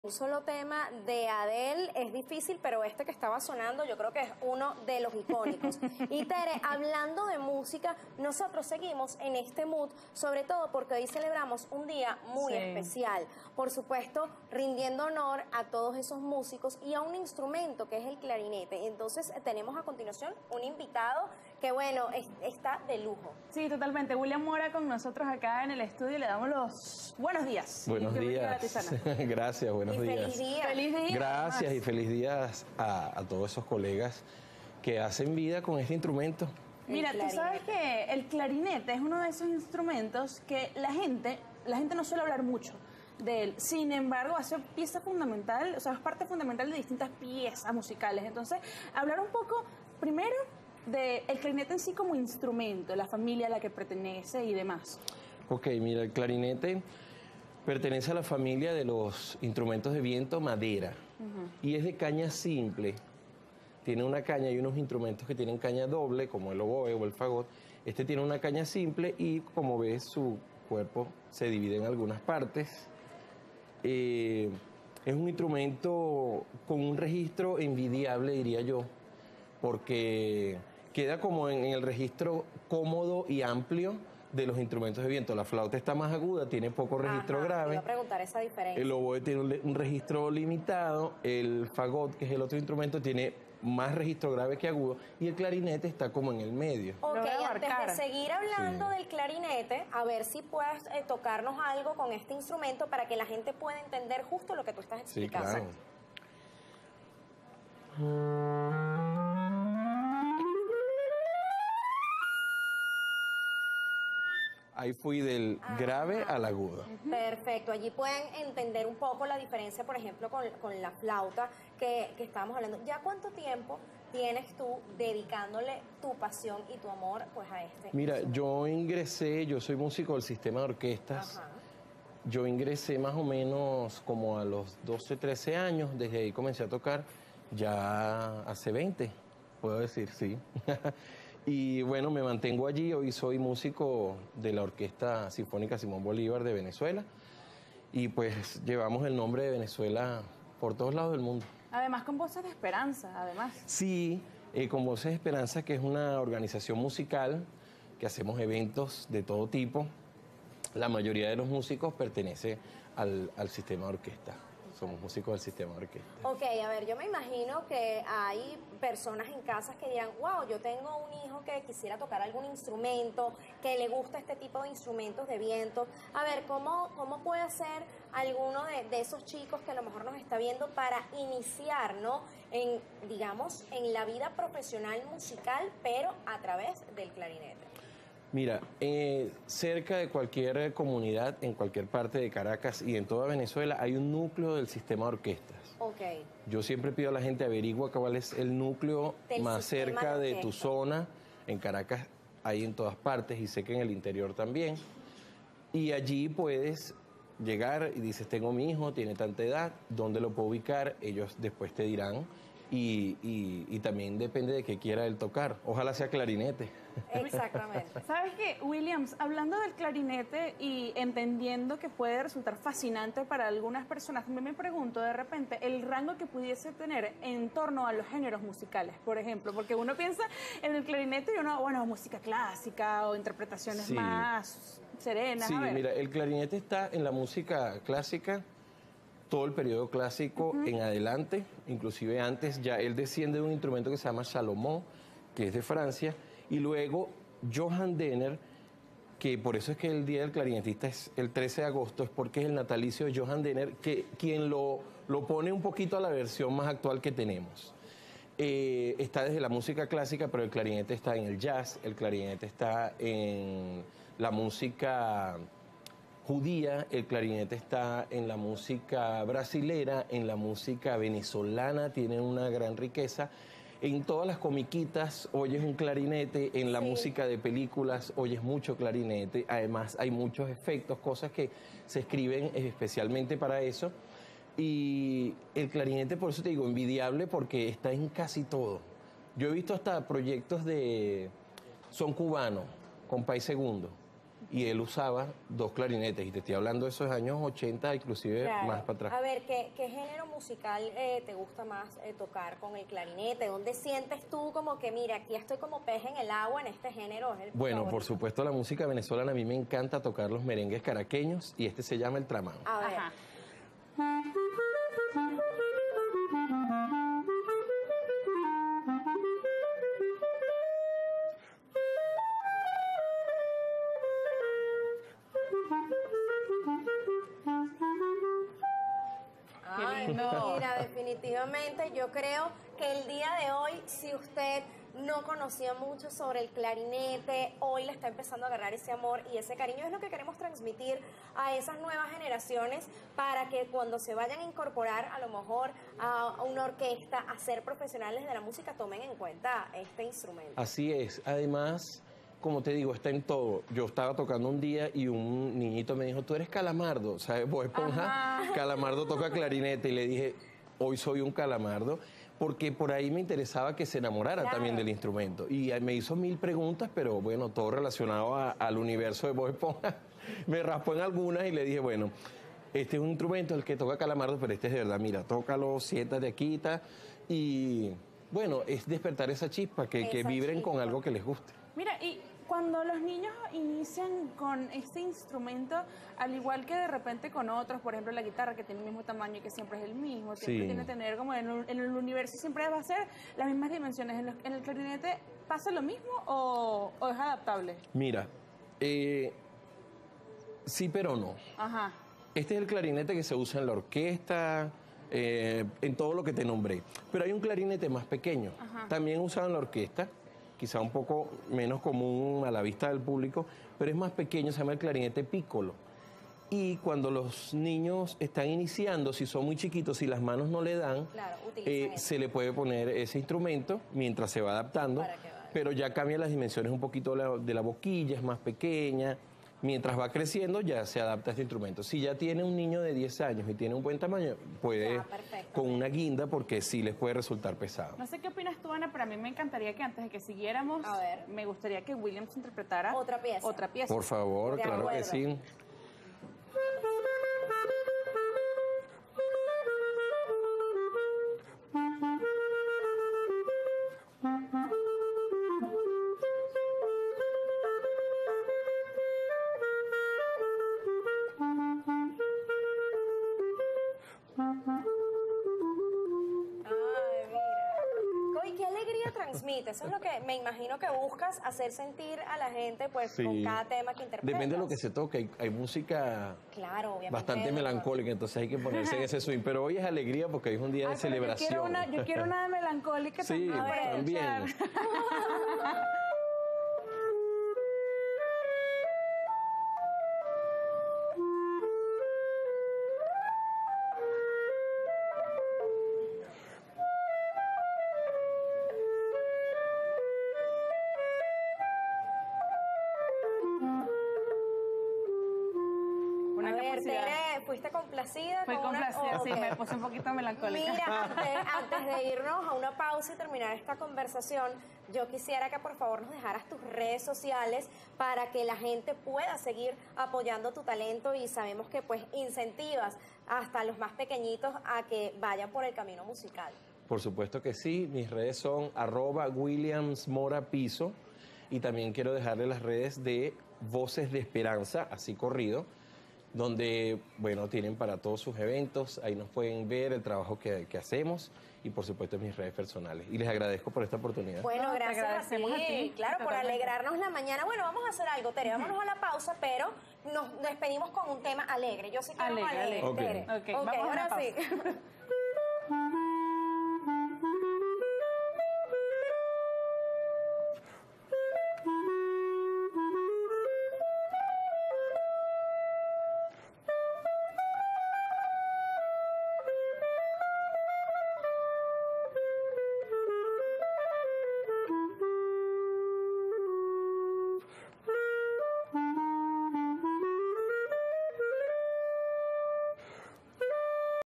Un solo tema de Adele es difícil, pero este que estaba sonando yo creo que es uno de los icónicos. Y Tere, hablando de música, nosotros seguimos en este mood, sobre todo porque hoy celebramos un día muy especial. Por supuesto, rindiendo honor a todos esos músicos y a un instrumento que es el clarinete. Entonces tenemos a continuación un invitado que, bueno, está de lujo. Sí, totalmente. William Mora con nosotros acá en el estudio. Le damos los buenos días. Buenos días. Gracias, buenos días. Feliz día. Feliz día. Gracias y feliz días a todos esos colegas que hacen vida con este instrumento. Mira, tú sabes que el clarinete es uno de esos instrumentos que la gente no suele hablar mucho de él. Sin embargo, hace pieza fundamental, o sea, es parte fundamental de distintas piezas musicales. Entonces, hablar un poco, primero, del clarinete en sí como instrumento, la familia a la que pertenece y demás. Ok, mira, el clarinete pertenece a la familia de los instrumentos de viento madera y es de caña simple. Tiene una caña y unos instrumentos que tienen caña doble, como el oboe o el fagot. Este tiene una caña simple y, como ves, su cuerpo se divide en algunas partes. Es un instrumento con un registro envidiable, diría yo, porque queda como en el registro cómodo y amplio de los instrumentos de viento. La flauta está más aguda, tiene poco registro grave. Te iba a preguntar esa diferencia. El oboe tiene un registro limitado, el fagot, que es el otro instrumento, tiene más registro grave que agudo, y el clarinete está como en el medio. Ok, antes de seguir hablando del clarinete, a ver si puedes tocarnos algo con este instrumento para que la gente pueda entender justo lo que tú estás explicando. Sí, claro. Ahí fui del grave al agudo. Perfecto, allí pueden entender un poco la diferencia, por ejemplo, con la flauta que estábamos hablando. ¿Ya cuánto tiempo tienes tú dedicándole tu pasión y tu amor pues a este? Mira, yo soy músico del sistema de orquestas. Yo ingresé más o menos como a los 12, 13 años, desde ahí comencé a tocar, ya hace 20, puedo decir, sí. Y bueno, me mantengo allí, hoy soy músico de la Orquesta Sinfónica Simón Bolívar de Venezuela y pues llevamos el nombre de Venezuela por todos lados del mundo. Además con Voces de Esperanza, además. Sí, con Voces de Esperanza, que es una organización musical que hacemos eventos de todo tipo. La mayoría de los músicos pertenece al sistema de orquesta. Somos músicos del sistema de orquesta. Ok, a ver, yo me imagino que hay personas en casas que dirán, wow, yo tengo un hijo que quisiera tocar algún instrumento, que le gusta este tipo de instrumentos de viento. A ver, ¿cómo puede hacer alguno de esos chicos que a lo mejor nos está viendo para iniciar, ¿no? Digamos, en la vida profesional musical, pero a través del clarinete? Mira, cerca de cualquier comunidad, en cualquier parte de Caracas y en toda Venezuela, hay un núcleo del sistema de orquestas. Okay. Yo siempre pido a la gente averigua cuál es el núcleo más cerca de tu zona. En Caracas hay en todas partes y sé que en el interior también. Y allí puedes llegar y dices, tengo mi hijo, tiene tanta edad, ¿dónde lo puedo ubicar? Ellos después te dirán. Y también depende de qué quiera él tocar. Ojalá sea clarinete. Exactamente. ¿Sabes qué, Williams? Hablando del clarinete y entendiendo que puede resultar fascinante para algunas personas, me pregunto de repente el rango que pudiese tener en torno a los géneros musicales, por ejemplo, porque uno piensa en el clarinete y uno, bueno, música clásica o interpretaciones más serenas. Sí, mira, el clarinete está en la música clásica todo el periodo clásico en adelante, inclusive antes ya él desciende de un instrumento que se llama Salomón, que es de Francia, y luego Johann Denner, que por eso es que el Día del Clarinetista es el 13 de agosto, es porque es el natalicio de Johann Denner, quien lo pone un poquito a la versión más actual que tenemos. Está desde la música clásica, pero el clarinete está en el jazz, el clarinete está en la música judía, el clarinete está en la música brasilera, en la música venezolana, tiene una gran riqueza. En todas las comiquitas oyes un clarinete, en la música de películas oyes mucho clarinete, además hay muchos efectos, cosas que se escriben especialmente para eso. Y el clarinete, por eso te digo, envidiable porque está en casi todo. Yo he visto hasta proyectos de son cubano, Compay Segundo. y él usaba 2 clarinetes. Y te estoy hablando de esos años 80, inclusive Claro. más para atrás. A ver, ¿qué género musical te gusta más tocar con el clarinete? ¿Dónde sientes tú como que, mira, aquí estoy como pez en el agua en este género? ¿Es el Bueno, por favorito? supuesto la música venezolana, a mí me encanta tocar los merengues caraqueños y este se llama el tramán. A ver. Ajá. Ay, lindo. mira, definitivamente yo creo que el día de hoy, si usted no conocía mucho sobre el clarinete, hoy le está empezando a agarrar ese amor y ese cariño. Es lo que queremos transmitir a esas nuevas generaciones para que cuando se vayan a incorporar a lo mejor a una orquesta, a ser profesionales de la música, tomen en cuenta este instrumento. Así es. Además, como te digo, está en todo. Yo estaba tocando un día y un niñito me dijo, tú eres Calamardo, ¿sabes? Bob Esponja. Calamardo toca clarinete y le dije, hoy soy un Calamardo, porque por ahí me interesaba que se enamorara Claro. también del instrumento. Y me hizo 1000 preguntas, pero bueno, todo relacionado al universo de Bob Esponja. Me raspó en algunas y le dije, bueno, este es un instrumento el que toca Calamardo, pero este es de verdad, mira, tócalo, siéntate aquí, y bueno, es despertar esa chispa, que Esa vibren con chispa. algo que les guste. Mira, y cuando los niños inician con este instrumento, al igual que de repente con otros, por ejemplo la guitarra que tiene el mismo tamaño y que siempre es el mismo, siempre Sí. tiene que tener como en el universo siempre va a ser las mismas dimensiones. ¿En el clarinete pasa lo mismo o es adaptable? Mira, sí pero no. Ajá. Este es el clarinete que se usa en la orquesta, en todo lo que te nombré. Pero hay un clarinete más pequeño, Ajá. también usado en la orquesta, quizá un poco menos común a la vista del público, pero es más pequeño, se llama el clarinete piccolo. Y cuando los niños están iniciando, si son muy chiquitos, si las manos no le dan, Claro, utilizan eso. se le puede poner ese instrumento mientras se va adaptando, Para que vaya. pero ya cambia las dimensiones un poquito de la boquilla, es más pequeña. Mientras va creciendo ya se adapta a este instrumento. Si ya tiene un niño de 10 años y tiene un buen tamaño, puede Ya, perfecto. con una guinda porque sí les puede resultar pesado. No sé qué opinas tú, Ana, pero a mí me encantaría que antes de que siguiéramos, A ver. me gustaría que Williams interpretara Otra pieza. Otra pieza. Por favor, De claro que acuerdo. sí. Ay, mira. Y qué alegría transmite. Eso es lo que me imagino que buscas, hacer sentir a la gente pues con Sí. cada tema que interpretas. Depende de lo que se toque. Hay música Claro, obviamente. bastante melancólica, entonces hay que ponerse en ese swing. Pero hoy es alegría porque hoy es un día de Ay, pero celebración. yo quiero una melancólica Sí, también para también. escuchar. Una A ver, capacidad. Tere, ¿fuiste complacida? Fui con una- complacida, sí, Ok. me puse un poquito melancólica. Mira, antes de irnos a una pausa y terminar esta conversación, yo quisiera que por favor nos dejaras tus redes sociales para que la gente pueda seguir apoyando tu talento y sabemos que pues incentivas hasta los más pequeñitos a que vayan por el camino musical. Por supuesto que sí. Mis redes son @WilliamsMoraPiso y también quiero dejarle las redes de Voces de Esperanza, así corrido, donde, bueno, tienen para todos sus eventos. Ahí nos pueden ver el trabajo que hacemos y, por supuesto, mis redes personales. Y les agradezco por esta oportunidad. Bueno, No, te gracias agradecemos a ti, claro, por totalmente. alegrarnos la mañana. Bueno, vamos a hacer algo, Tere, vámonos a la pausa, pero nos despedimos con un tema alegre. Yo sí quiero Alegre, alegre, alegre. Tere. Ok, vamos a ahora una sí. pausa.